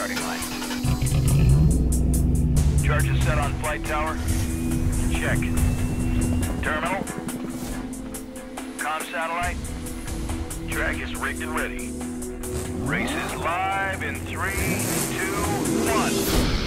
starting line. Charges set on flight tower. Check. Terminal. Comm satellite. Track is rigged and ready. Race is live in 3, 2, 1.